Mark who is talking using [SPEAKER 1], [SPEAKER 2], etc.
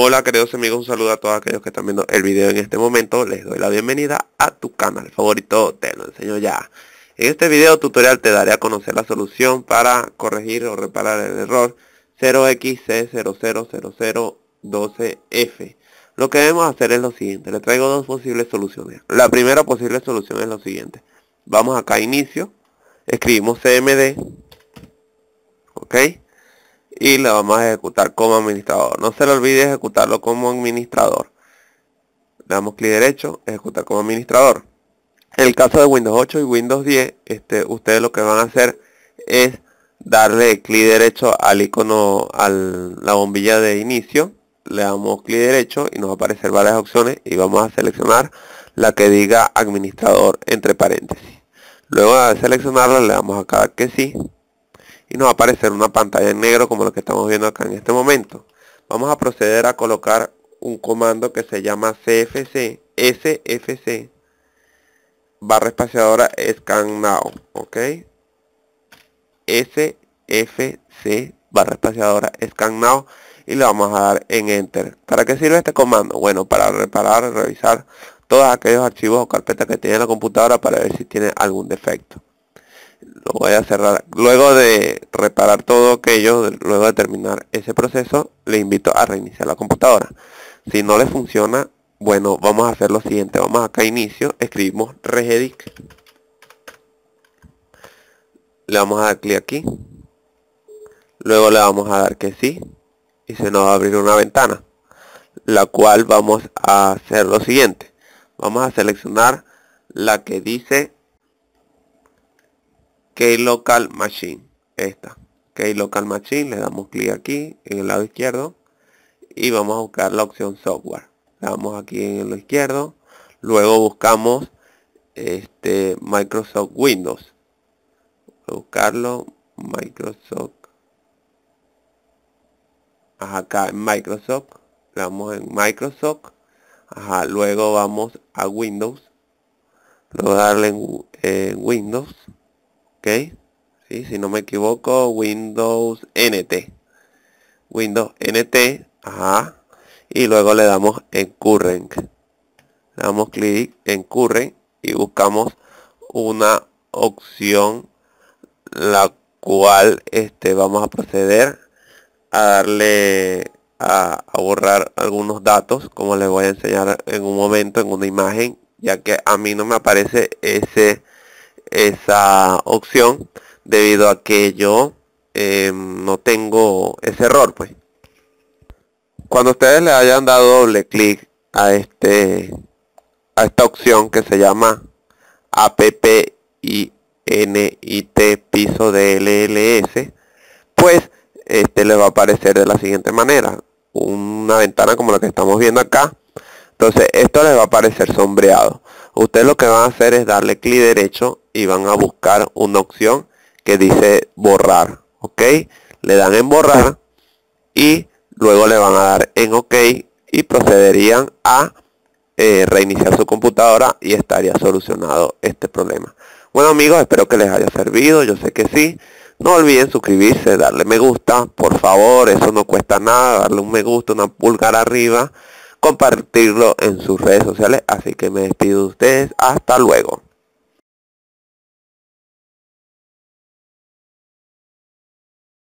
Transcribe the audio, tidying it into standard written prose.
[SPEAKER 1] Hola queridos amigos, un saludo a todos aquellos que están viendo el video en este momento. Les doy la bienvenida a tu canal favorito, te lo enseño ya. En este video tutorial te daré a conocer la solución para corregir o reparar el error 0xC000012F. Lo que debemos hacer es lo siguiente, le traigo dos posibles soluciones. La primera posible solución es lo siguiente. Vamos acá a inicio, escribimos cmd, ok, y le vamos a ejecutar como administrador. No se le olvide ejecutarlo como administrador. Le damos clic derecho, ejecutar como administrador. En el caso de Windows 8 y Windows 10, ustedes lo que van a hacer es darle clic derecho al icono, a la bombilla de inicio. Le damos clic derecho y nos va a aparecer varias opciones y vamos a seleccionar la que diga administrador entre paréntesis. Luego de seleccionarla le damos acá que sí y nos va a aparecer una pantalla en negro como lo que estamos viendo acá en este momento. Vamos a proceder a colocar un comando que se llama sfc barra espaciadora scan now, ok, sfc barra espaciadora scan now, y le vamos a dar en enter. ¿Para qué sirve este comando? Bueno, para reparar, revisar todos aquellos archivos o carpetas que tiene la computadora para ver si tiene algún defecto. Lo voy a cerrar. Luego de reparar todo aquello, luego de terminar ese proceso, le invito a reiniciar la computadora. Si no le funciona, bueno, vamos a hacer lo siguiente. Vamos acá a inicio, escribimos regedit, le vamos a dar clic aquí, luego le vamos a dar que sí y se nos va a abrir una ventana, la cual vamos a hacer lo siguiente. Vamos a seleccionar la que dice Keylocal Machine, esta Keylocal Machine. Le damos clic aquí en el lado izquierdo y vamos a buscar la opción software. Le damos aquí en lo izquierdo, luego buscamos Microsoft Windows. Voy a buscarlo, Microsoft, acá en Microsoft, le damos en Microsoft, luego vamos a Windows, luego darle en Windows, ok, ¿sí? Si no me equivoco, Windows NT, y luego le damos en Current, le damos clic en Current y buscamos una opción la cual vamos a proceder a darle a borrar algunos datos, como les voy a enseñar en un momento en una imagen, ya que a mí no me aparece esa opción debido a que yo no tengo ese error. Pues cuando ustedes le hayan dado doble clic a esta opción que se llama APPINIT piso de LLS, pues le va a aparecer de la siguiente manera, una ventana como la que estamos viendo acá. Entonces esto les va a aparecer sombreado. Ustedes lo que van a hacer es darle clic derecho y van a buscar una opción que dice borrar, ok, le dan en borrar y luego le van a dar en ok y procederían a reiniciar su computadora y estaría solucionado este problema. Bueno amigos, espero que les haya servido, yo sé que sí. No olviden suscribirse, darle me gusta, por favor, eso no cuesta nada, darle un me gusta, una pulgar arriba, compartirlo en sus redes sociales. Así que me despido de ustedes, hasta luego.